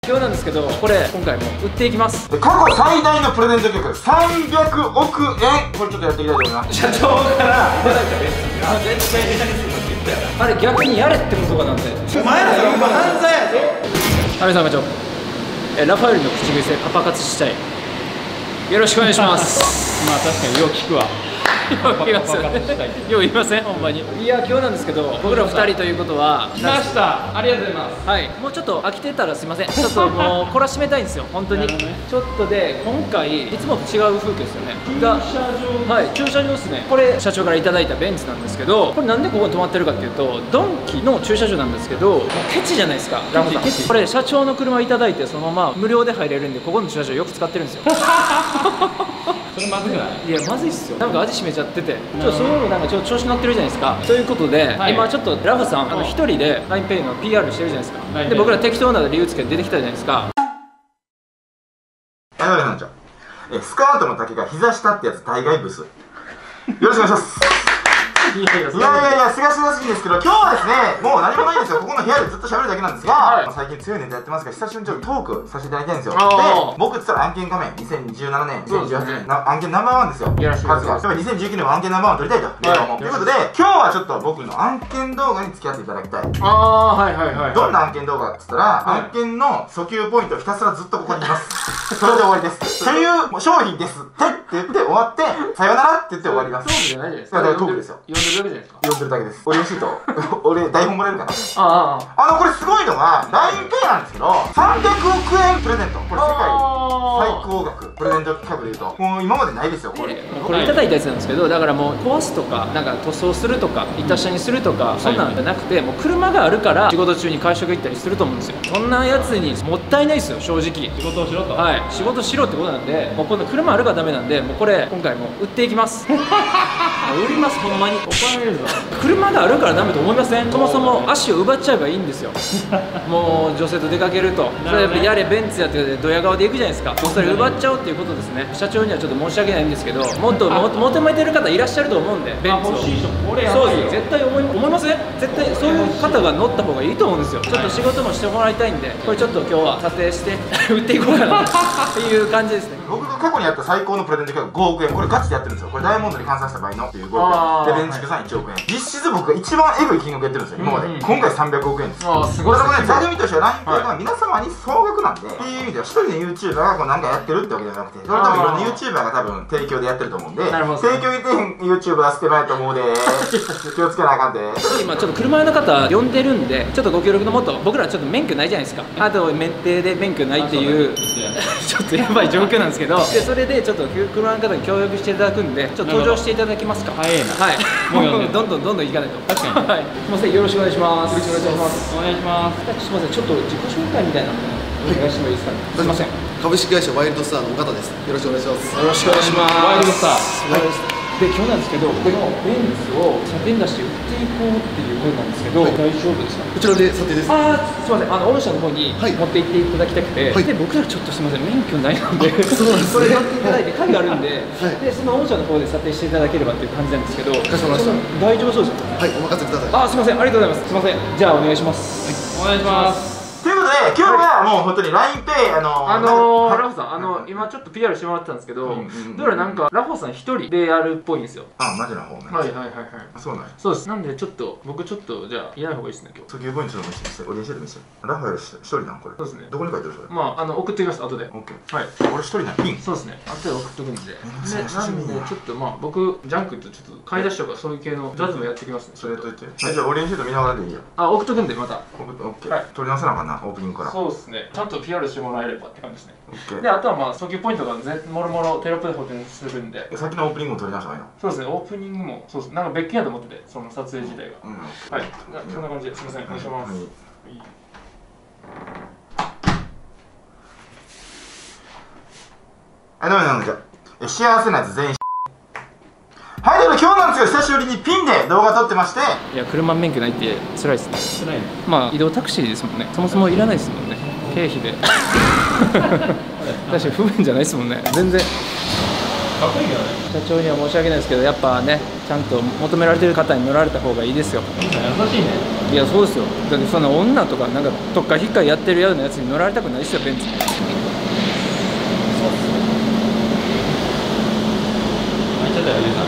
今日なんですけど、これ今回も売っていきます。 過去最大のプレゼント企画300億円、これちょっとやっていきたいと思います。 社長からいただいたベンツが絶対ネタにすると言ったよな。あれ逆にやれってことかなんて、 お前らそれ犯罪やぞ。 アミさん課長、ラファエルの口癖パパ活したい、よろしくお願いします。 まあ確かによう聞くわ。 よう言いますよね。よう言いません、ほんまに。いや、今日なんですけど、僕ら2人ということは来ました。ありがとうございます。 はい、もうちょっと飽きてたらすいません。ちょっともう懲らしめたいんですよ、本当に。ちょっとで、今回、いつもと違う風景ですよね。が、はい、駐車場ですね。これ、社長からいただいたベンツなんですけど、これなんでここに止まってるかっていうと、ドンキの駐車場なんですけど、ケチじゃないですか、ラムさん。これ、社長の車いただいて、そのまま無料で入れるんで、ここの駐車場よく使ってるんですよ。 それまずくない？ いや、まずいっすよ。なんか味しめちゃってて、そういうのなんかちょっと調子乗ってるじゃないですか。ということで、はい、今ちょっとラフさん一人で LINEPay の PR してるじゃないですか。で、僕ら適当な理由つけて出てきたじゃないですか。 なんちゃん、スカートの丈が膝下ってやつ大概ブス。よろしくお願いします。いやいや、すがしらしいんですけど、今日はですね、もう何もないんですよ。ここの部屋でずっと喋るだけなんですが、はい、最近強いネタやってますが、久しぶりにちょっとトークさせていただきたいんですよ。で、僕って言ったら案件画面、2017年、2018年、案件ナンバーワンですよ。数が。2019年も案件ナンバーワン取りたいと。ということで、今日はちょっと僕の案件動画に付き合っていただきたい。どんな案件動画って言ったら、案件の訴求ポイントをひたすらずっとここにいます。それで終わりです。という商品ですって言って終わって、さよならって言って終わります。 トークじゃないじゃないですか。 だからトークですよ。 読んでるだけじゃないですか。 読んでるだけです。俺のシート、俺台本もらえるかな。 これすごいのが LINEPay なんですけど、300億円プレゼント。これ世界最高額プレゼント企画でいうと、もう今までないですよ。これいただいたやつなんですけど、だからもう壊すとか、なんか塗装するとか、板下にするとか、そんなんじゃなくて、もう車があるから仕事中に会食行ったりすると思うんですよ。そんなやつにもったいないですよ、正直。 仕事をしろと。 はい、仕事しろってことなんで、もうこの車あるからダメなんで、もうこれ今回も売っていきます。売ります、ほんまに。 怒られるぞ。 車があるからダメと思いません？そもそも足を奪っちゃえばいいんですよ。もう女性と出かけると、それやれベンツやってドヤ顔で行くじゃないですか。それ奪っちゃおうっていうことですね。社長にはちょっと申し訳ないんですけど、もっと求めてる方いらっしゃると思うんで、ベンツを。そうです、絶対思いません？絶対そういう方が乗った方がいいと思うんですよ。ちょっと仕事もしてもらいたいんで、これちょっと今日は査定して売っていこうかなっていう感じですね。 僕が過去にやった最高のプレゼント企画5億円、これガチでやってるんですよ。これダイヤモンドに換算した場合のっていう5億円で、ベンチクさん1億円、実質僕が一番エグい金額やってるんですよ、今まで。今回300億円です。 すごいですね。 座組としては LINEPay が皆様に総額なんで、っていう意味では一人の YouTuber がこうなんかやってるってわけじゃなくて、それともいろんな YouTuber が多分提供でやってると思うんで、提供で YouTuber は捨てないと思うで、気をつけなあかんで。 今ちょっと車の方呼んでるんで、ちょっとご協力のもと、僕らちょっと免許ないじゃないですか。あと免停で免許ないっていうちょっとやばい状況なんですけど、でそれでちょっと車の方に協力していただくんで、ちょっと登場していただけますか。 早いな。はい。 もうどんどん行かないと。確かに。はい。すみません、よろしくお願いします。よろしくお願いします。 お願いします。 すみません、ちょっと自己紹介みたいなのお願いしてもいいですかね。すみません。 株式会社ワイルドスターの岡田です。よろしくお願いします。 よろしくお願いします。 ワイルドスター。 で、今日なんですけど、このベンツを査定に出して売っていこうっていうことなんですけど、大丈夫ですか？ こちらで査定です。 すみません、御社の方に持って行っていただきたくて、で、僕らちょっとすみません、免許ないので、それ乗っていただいて、鍵あるんで、で、その御社の方で査定していただければっていう感じなんですけど、 かしこまりました。 大丈夫そうですか？ はい、お任せください。 すみません、ありがとうございます。すみません、じゃあお願いします。 お願いします。 ということで、今日はもう本当に LINEPay、 ラフさん、今ちょっと PR してもらってたんですけど、どうやらなんか、ラフさん一人でやるっぽいんですよ。 マジな方ね。 はい。 そうなんや。 そうです。なんで、僕ちょっと、じゃあ、いない方がいいですね、今日。 訴求ポイントちょっと見せて、俺一緒で見せて。ラファエル一人なんこれ。 そうですね。 どこに書いてるそれ？ 送ってきます、後で。 オッケー。 はい。 俺一人なんピン。 そうですね。後で送っとくんで。なんで、ちょっと僕、ジャンクとちょっと買い出しとかそういう系のジャズもやってきますね。 それやっといて。じゃあ、俺のシート見ながらでいいや。 送っとくんで、また。 オッケー。取り直さなあかんな、オープニングから。 そうですね。ちゃんと PR してもらえればって感じですね。で、あとは訴求ポイントがもろもろテロップで補填するんで。 先のオープニングも取り直した方がいいの？ そうですね、オープニングも、そうです。なんか別件やと思ってて、その撮影自体が。はい。そんな感じで、すみません、お願いします。 どうもなんじゃ。幸せなやつ全員。はい、ということで今日なんですけど、久しぶりにピンで動画撮ってまして。 いや、車免許ないって辛いですね。辛い。移動タクシーですもんね。そもそもいらないですもんね。経費で。確かに不便じゃないですもんね。全然。かっこいいけどね。社長には申し訳ないですけど、やっぱね、 ちゃんと求められてる方に乗られた方がいいですよ。 優しいね。 いやそうですよ。だってその女とかなんかとっかひっかやってるようなやつに乗られたくないですよ、ベンツ。 入っちゃったよ、ゆうさん。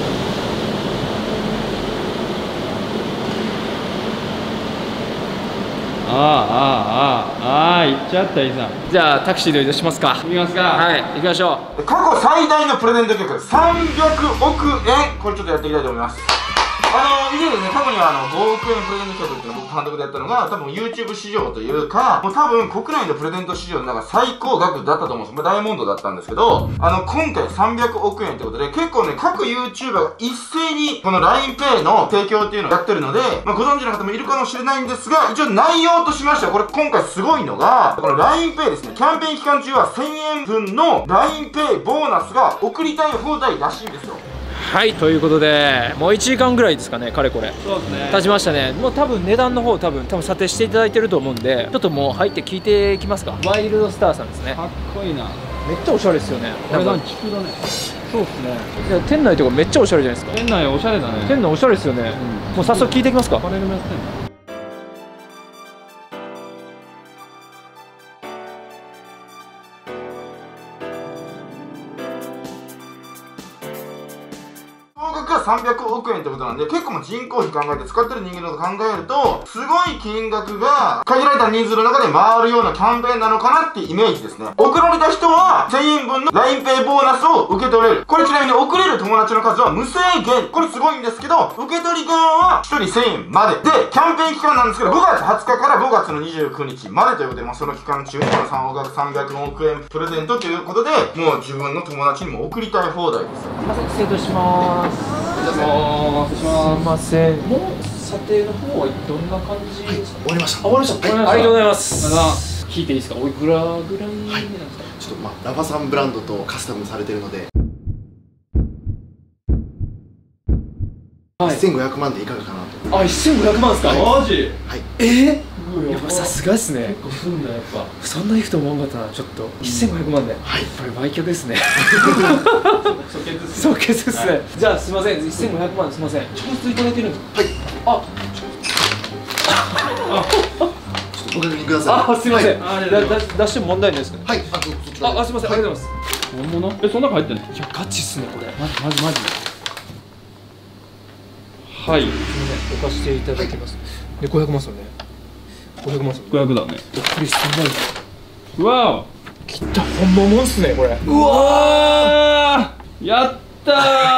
行っちゃった、ゆうさん。 じゃあタクシーで移動しますか。 行きますか。 はい行きましょう。 過去最大のプレゼント額300億円、これちょっとやっていきたいと思います。以前ですね、過去には5億円プレゼント企画っていうのを僕単独でやったのが、多分 YouTube 市場というか、もう多分国内のプレゼント市場の中最高額だったと思うんです。ダイヤモンドだったんですけど、今回300億円ってことで、結構ね、各 YouTuber が一斉にこの LINEPay の提供っていうのをやってるので、ご存知の方もいるかもしれないんですが、一応内容としましては、これ今回すごいのが、この LINEPay ですね、キャンペーン期間中は1000円分の LINEPay ボーナスが送りたい放題らしいんですよ。 はいということで、もう1時間ぐらいですかね、かれこれそうですね。 経ちましたね。もう多分値段の方多分査定していただいてると思うんで、ちょっともう入って聞いてきますか。ワイルドスターさんですね。 かっこいいな。 めっちゃおしゃれですよね。 これなんか地区だね。 そうですね。いや店内とかめっちゃおしゃれじゃないですか。 店内おしゃれだね。 店内おしゃれですよね。もう早速聞いてきますか。 パネルもやってんの。 総額が300億円ってことなんで、結構もう人口比考えて使ってる人間のこと考えると、すごい金額が限られた人数の中で回るようなキャンペーンなのかなっていうイメージですね。送られた人は1000円分の LINEPay ボーナスを受け取れる。これちなみに送れる友達の数は無制限。これすごいんですけど、受け取り側は1人1000円まで。で、キャンペーン期間なんですけど、5月20日から5月の29日までということで、その期間中にこの300億円プレゼントということで、もう自分の友達にも送りたい放題ですよ。 失礼します。すいません。もう査定の方はどんな感じですか。 終わりました。 終わりました。ありがとうございます。聞いていいですか。おいくらぐらいなんですか。 ちょっとラファさんブランドとカスタムされてるので、1500万でいかがかなと。 あ、1500万ですか。 マジ。 はい。 やっぱさすがですね。 結構すんだやっぱ。 そんなにいくと思わなかったな。ちょっと1500万で。 はい。 これ売却ですね。 即決ですね。 即決ですね。じゃあすみません。1500万すみません。直接いただいてるんですか。 はい。 あ。 ちょっとご確認ください。 あ、すみません。 はい出しても問題ないですか。 はい。そちらで。 あ、すみません。ありがとうございます。 本物？そんなの入ってんの？ いやガチっすねこれ。 マジ。はい。 すみません。置かしていただきます。で500万ですよね。500万ですよね。 500だね。 これ1000万です。 うわきっと本物っすねこれ。 うわー。やったー。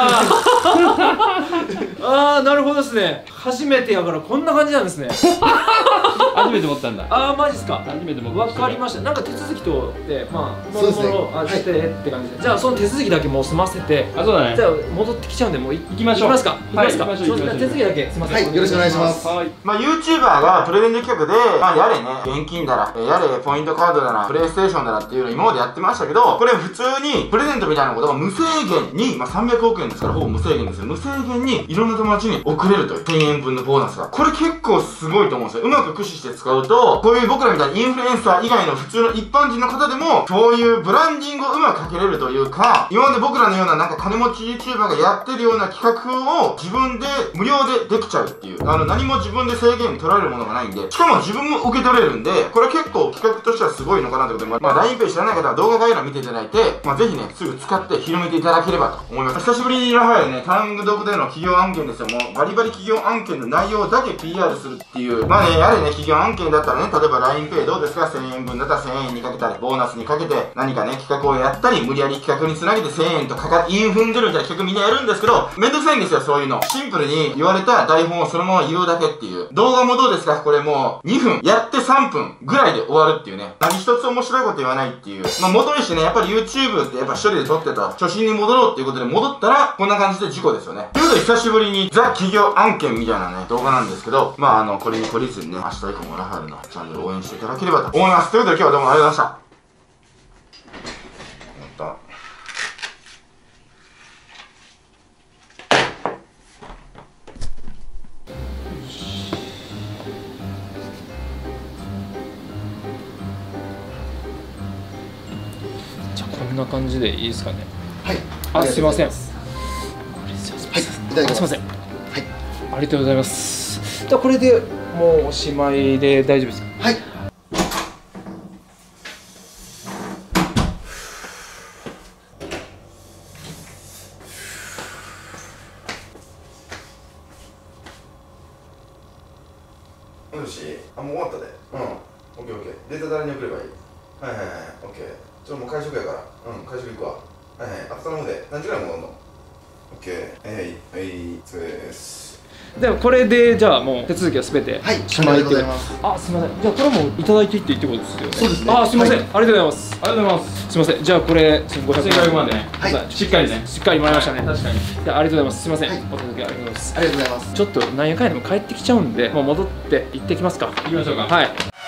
ああなるほどですね。初めてやからこんな感じなんですね。 初めて持ったんだ。 ああマジですか。 初めて持った。 わかりました。なんか手続きとでまあそうですねしてって感じで、じゃあその手続きだけもう済ませて、 あ、そうだね。 じゃあ戻ってきちゃうんでもう行きましょう。 行きますか。 はい、行きましょう。 手続きだけすみません。 はい、よろしくお願いします。 はい。 YouTuber がプレゼント企画で、やれね、現金だら、やれポイントカードだら、プレイステーションだらっていうのを今までやってましたけど、これ普通にプレゼントみたいなことが無制限に、300億円ですからほぼ無制限ですよ。無制限にいろんな友達に送れるという1000円分のボーナスが。これ結構すごいと思うんですよ。うまく駆使して使うと、こういう僕らみたいにインフルエンサー以外の普通の一般人の方でも、そういうブランディングをうまくかけれるというか、今まで僕らのようななんか金持ち YouTuber がやってるような企画を自分で無料でできちゃうっていう。何も自分で制限取られるものがないんで、しかも自分も受け取れるんで、これ結構企画としてはすごいのかなということで、LINEPay 知らない方は動画概要欄見ていただいて、ぜひね、すぐ使って広めていただければと思います。久しぶりにラファエルね、単独での企業案件ですよ。もうバリバリ企業案件の内容だけ PR するっていう。やれね、企業案件だったらね、例えば LINEPay どうですか ?1000 円分だったら1000円にかけたり、ボーナスにかけて何かね、企画をやったり、無理やり企画につなげて1000円とインフンでるみたいな企画みんなやるんですけど、めんどくさいんですよ、そういうの。シンプルに言われた台本をそのまま言うだけっていう。動画もどうですかこれもう2分、やって3分ぐらいで終わるっていうね。何一つ面白いこと言わないっていう。元にしてね、やっぱり YouTube ってやっぱ一人で撮ってた初心に戻ろうっていうことで戻ったら、こんな感じで事故ですよね。ということで久しぶりにザ企業案件みたいなね、動画なんですけど、これに懲りずにね、明日以降もラファエルのチャンネルを応援していただければと思います。ということで今日はどうもありがとうございました。 じゃあこんな感じでいいですかね。 はい。 あ、すいません。 はい。 いただきます。 すいません。 はい。 ありがとうございます。じゃあこれでもうおしまいで大丈夫ですか？ はい。 よし、あ、もう終わったで。うん。オッケーオッケー。データ誰に送ればいい？はいはいはい。オッケー。もう会食やから。うん、会食行くわ。はいはい。あと頼むで。何時ぐらい戻んの？オッケー。そうです。 でもこれでじゃあもう手続きはすべてはい、 しまいってありがとうございます。 あ、すみません。じゃあこれもいただいていっていいってことですよね。 そうですね。 あ、すみません。 はいありがとうございます。 ありがとうございます。 すみません。じゃあこれ1500万でね。 はいしっかりね。 しっかりもらいましたね。 確かに。 じゃあありがとうございます。すみません。 はいお届けありがとうございます。 ありがとうございます。 ちょっとなんやかんやでも帰ってきちゃうんで、もう戻って行ってきますか。 行きましょうか。 はい。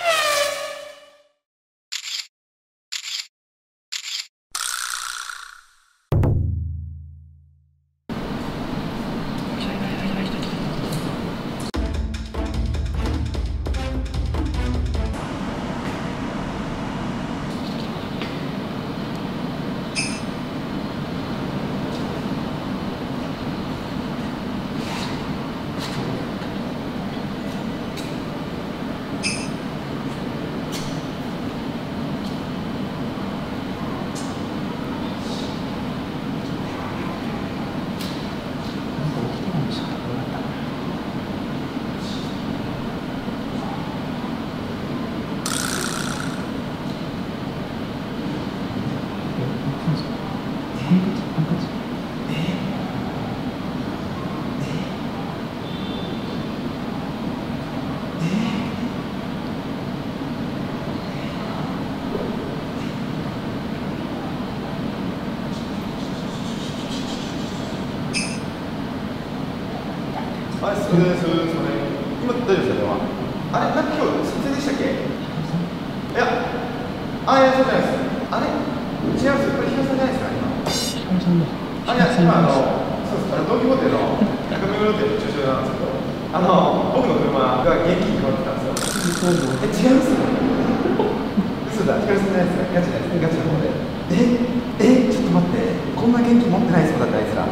はい、すみません。今大丈夫ですか、電話。あれ、なんか今日撮影でしたっけ？いや、いや、そうじゃないです。あれ、違いますよ。これヒロさんじゃないですか、今。いや、今そうです。ドン・キホーテの中目黒店の駐車場なんですけど、僕の車が現金に変わってたんですよ。違いますよ。嘘だ、ヒロさんじゃないですか。ガチじゃないです。ガチの方で。ちょっと待って。こんな現金持ってないそうだったあいつら。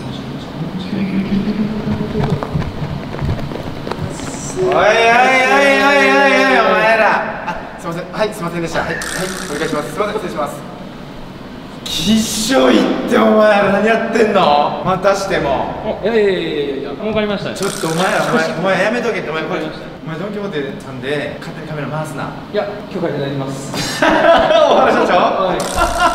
おいおいおいおいおいおい、お前ら。すみません。はい、すみませんでした。はい、お願いします。すみません、失礼します。きっしょいってお前ら何やってんの？またしても。 いや、わかりましたね。 ちょっとお前ら、お前やめとけって、お前これ。お前ドン・キホーテさんで勝手にカメラ回すな。 いや、許可いただきます。 大原社長。 はい。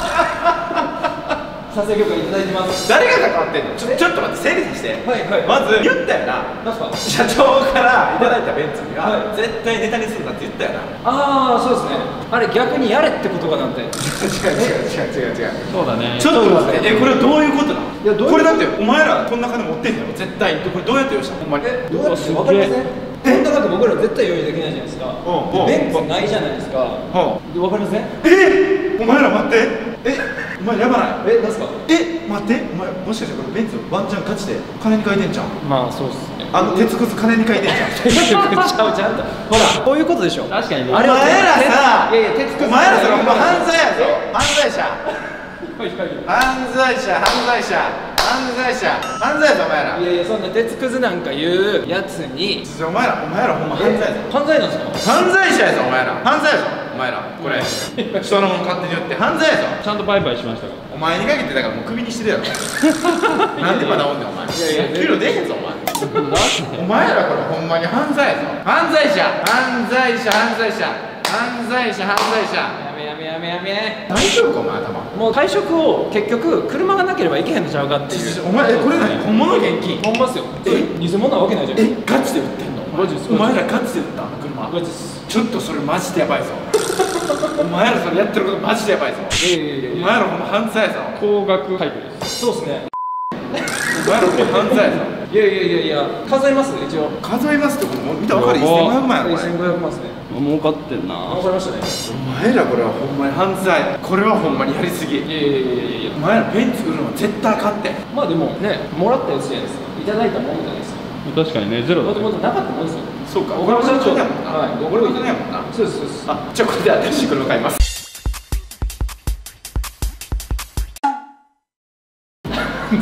撮影許可いただいてます。 誰が関わってんの？ちょっと待って、整理させて。 はいはい。 まず言ったよな。 なんすか？ 社長からいただいたベンツには、 はい絶対ネタにするなって言ったよな。 ああ、そうですね。あれ逆にやれってことかなんて。 違う。 そうだね。 ちょっと待って、これどういうことなの？ いや、どういうこれだってお前らこんな金持ってんだよ、絶対。これどうやって用意したの？ほんまに。 どうやって分かりません？こんな額僕ら絶対用意できないじゃないですか。 うんベンツないじゃないですか。分かりません？ お前ら待って。お前やばない？ なんすか？ 待って、お前もしかしてこれベンツワンチャン勝ちで金に変えてんじゃん。 まあそうっすね。 鉄くず金に変えてんじゃん。 ちゃんとほらこういうことでしょ。 確かにね。 お前らさ、 いやいや鉄くずお前らそれほんま犯罪やぞ。犯罪者やぞお前ら。 いやいやそんな鉄くずなんか言うやつにお前らほんま犯罪やぞ。 犯罪なんですか？ 犯罪者やぞお前ら。犯罪やぞお前ら。これ人のもの勝手に言って犯罪やぞ。 ちゃんとバイバイしましたか？ お前にかけてだからもうクビにしてるやろ。なんでまだおんねんお前。給料出へんぞお前。お前らこれほんまに犯罪やぞ。犯罪者。やめ。大丈夫かお前頭。 もう退職を結局車がなければいけへんのちゃうかっていう。 お前これ何？本物現金？ ほんまっすよ。偽物なわけないじゃん。 ガチで売ってんの？ ガチです。 お前らガチで売った車？ ガチです。 ちょっとそれマジでやばいぞ。お前らそれやってることマジでやばいぞ。お前らほんま犯罪やぞ。 高額配布です。 そうっすね。 お前らほんま犯罪やぞ。 いや数えます一応。 数えますってことも見たら分かる。1500万やろこれ。 1500万ですね。 儲かってんな。 わかりましたね。 お前らこれはほんまに犯罪。これはほんまにやりすぎ。 いやお前らペン作るのは絶対あかんって。 まあでもね、もらったやつじゃないですか。いただいたもんじゃないですか。 確かにね、ゼロだね。 もともとなかったもんですよ。 そうか。 小川社長やもんな。 はい。 俺もやもんな。 そうですそうです。 あ、じゃあこれで新しい車買います。 全然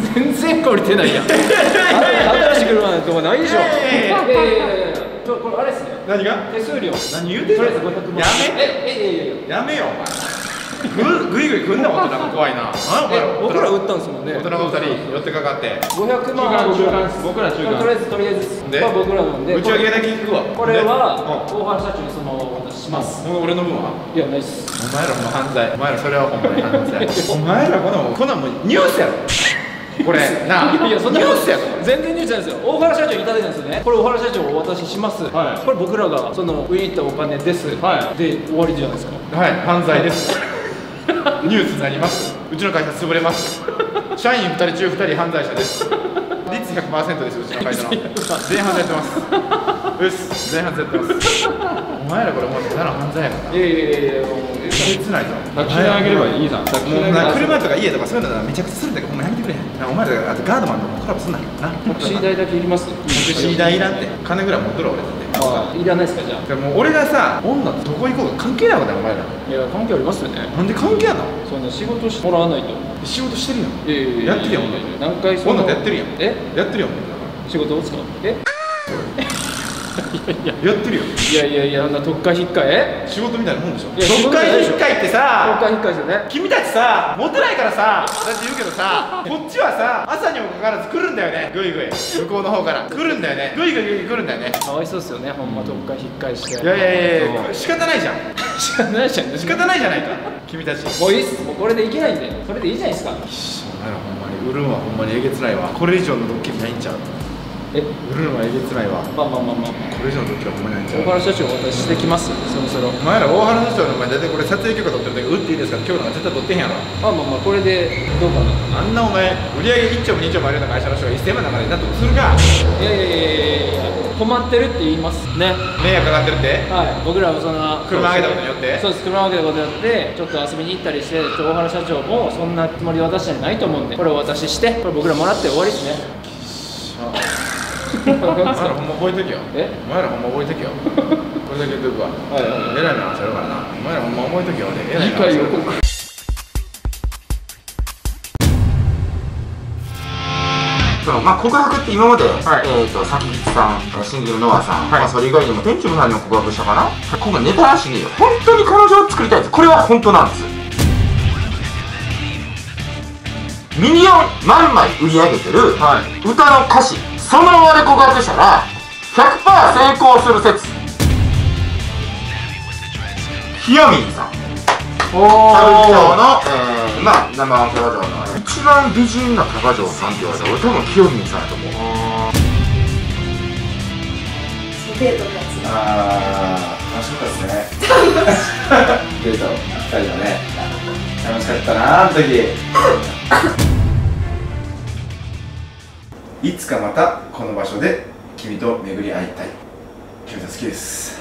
然降りてないやん。新しい車なんてとかないでしょ。いやいやいやいや、これあれですね。 何が手数料。 何言うてんの。 とりあえず500万。 やめやめよお前。ぐいぐい来んな、大人が怖いな。 僕ら売ったんですもんね。 大人が2人寄ってかかって 500万。 僕ら中間。 とりあえずでまあ僕らなんで。 打ち上げだけ聞くわ。 これは大原社長にそのお渡しします。 俺の分はいや、ないっす。 お前らも犯罪。お前らそれはほんまに犯罪。お前らこんなんもうニュースやろ。これなあ、 いやそんなニュースやろ。 全然ニュースじゃないですよ。大原社長にいただいたんですよね。これ大原社長お渡しします。 はいこれ僕らがその売りに行ったお金です。 はいで終わりじゃないですか。 はい、犯罪です。ニュースになります。うちの会社潰れます。社員2人中2人犯罪者です。率 100% です。うちの会社の前半でやってます。うっす、前半でやってます。お前らこれもうただの犯罪やから。 いやいやいやいや、もう切ないぞ。 タクシー代あげればいいじゃん。タクシー代もうな車とか家とかそういうのなめちゃくちゃするんだけど、ほんまやめてくれ。お前らあとガードマンとコラボすんなな。 タクシー代だけいります。 タクシー代いらんって。金ぐらい持っとる俺だって。 ああ、いらないですかじゃあ。 でも俺がさ、女とどこ行こうか関係ないわけだよお前ら。 いや、関係ありますよね。 なんで関係あんの？ そんな仕事してもらわないと。 仕事してるやん。 いやいやいややってるやん。 何回その女とやってるやん。 え？ やってるやん。 仕事を使う？え？いややってるよ。 いやいやいや、あんな特化引っかえ？ 仕事みたいなもんでしょ。 いや仕特事じゃないでしょ会引っかいって特さ、 化引っかですよね。 君たちさ、モテないからさ、だって言うけどさ、こっちはさ、朝にもかかわらず来るんだよね。ぐいぐい向こうの方から来るんだよね。ぐいぐいぐい来るんだよね。 かわいそうですよね、ほんま特化引っかして。 いやいやいや、仕方ないじゃん。 知らないじゃん。 仕方ないじゃないか。君たち。 もういいっす。もうこれでいけないんで、それでいいじゃないですか。 お前らほんまに売るんはほんまにえげつないわ。これ以上のドッキリないんちゃう。 え、 売るのはえげつないわ。 まあまあまあまあ。 これ以上のドッキリはほんまにないんちゃう。 大原社長お渡ししてきます。そろそろ。 お前ら大原社長の前大体これ撮影許可取ってる時売っていいですか。今日なんか絶対取ってへんやろ。 まあまあまあ、これでどうかな。 あんなお前売り上げ1兆も2兆もあるような会社の人が1000万の中でなんとかするか。 いやいやいやいやいや、困ってるって言いますね。 迷惑かかってるって。 はい、僕らもその車あげたことによって。 そうです、車をあげたことによってちょっと遊びに行ったりして、大原社長もそんなつもり渡したんじゃないと思うんで、これをお渡しして、これ僕らもらって終わりですね。 お前らほんま覚えとけよ。 え、 お前らほんま覚えとけよ。これだけ言っとくわ。 はいはいはい、 えらい目話あるからな。お前らほんま覚えとけよ。俺えらい次目話ある回予告。 まあ告白って今まで、さきぎちさん、新人のノアさん、まあそれ以外にも天竺さんにも告白したかな。今回ネタなしに本当に彼女を作りたいです。これは本当なんです。ミリオン万枚売り上げてる歌の歌詞、そのままで告白したら 100% 成功する説。ひよみんさん、歌舞伎町の、まあナンバーワンキャバ嬢の一番美人なキャバ嬢さんって言われたら俺多分きよみんさんやと思う。 デートのやつ。 あー、楽しかったですね。デート2人のね、楽しかったなあの時。いつかまたこの場所で君と巡り会いたい。君と好きです。